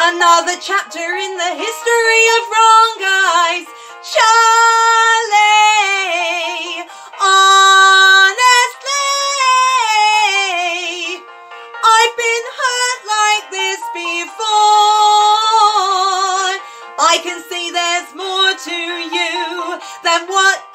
Another chapter in the history of wrong guys. Charlie, honestly, I've been hurt like this before. I can see there's more to you than what